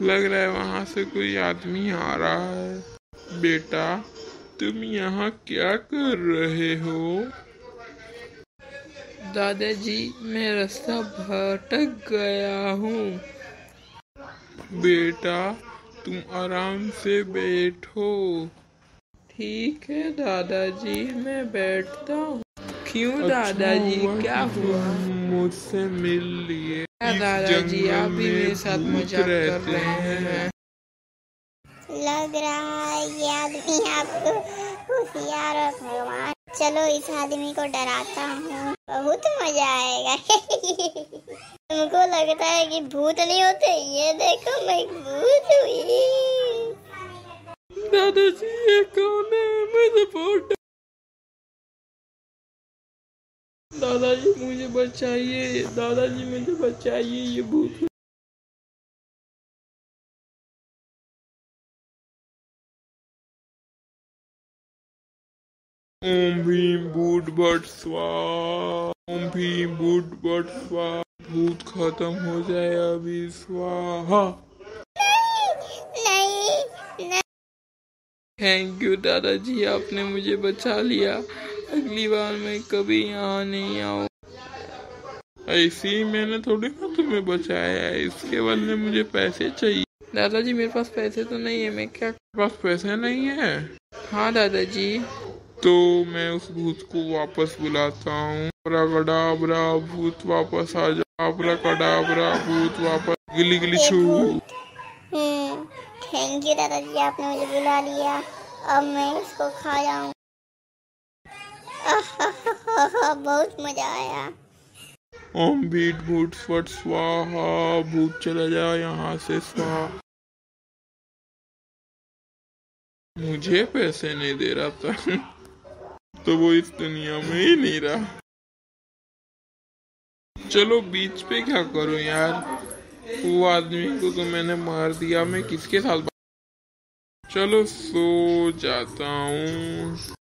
लग रहा है वहां से कोई आदमी आ रहा है। बेटा, तुम यहाँ क्या कर रहे हो? दादाजी, मैं रास्ता भटक गया हूँ। बेटा, तुम आराम से बैठो। ठीक है दादाजी, मैं बैठता हूँ। क्यों अच्छा दादाजी, हुआ क्या कि हुआ? तुम मुझसे मिल लिए। क्या इस दादाजी, जंगल आप भी मेरे में साथ भूत मजाक कर रहते रहे हैं। हैं। लग रहा है ये आदमी आपको होशियार और भगवान। चलो इस आदमी को डराता हूँ, बहुत मजा आएगा। तुमको लगता है कि भूत नहीं होते? ये देखो, मैं भूत हुई। दादाजी, ये कौन है? मुझे बहुत दादाजी, मुझे बचाइए। दादाजी, मुझे बचाइए, ये भूत। ओम भीम भूत बट स्वाहा। ओम भीम भूत बट स्वाहा। भूत खत्म हो जाए अभी, स्वाहा। नहीं नहीं। थैंक यू दादाजी, आपने मुझे बचा लिया। अगली बार मैं कभी यहाँ नहीं आऊँ। ऐसे ही मैंने थोड़ी ना तुम्हें बचाया है, इसके बदले मुझे पैसे चाहिए। दादाजी, मेरे पास पैसे तो नहीं है, मैं क्या? पास पैसे नहीं है हाँ दादाजी। तो मैं उस भूत को वापस बुलाता हूँ। अब्राकडाब्रा, भूत वापस आ जा। अब्राकडाब्रा, भूत वापस। गिली गिली ये छू। भूत। थैंक यू दादाजी, आपने मुझे बुला लिया। अब मैं इसको खा जाऊँ। बहुत मजा आया। ओम बीट भूत फट स्वाहा। भूत चला जा यहाँ से, स्वाहा। मुझे पैसे नहीं दे रहा था तो वो इस दुनिया में ही नहीं रहा। चलो बीच पे क्या करूं यार, वो आदमी को तो मैंने मार दिया, मैं किसके साथ चलो सो जाता हूँ।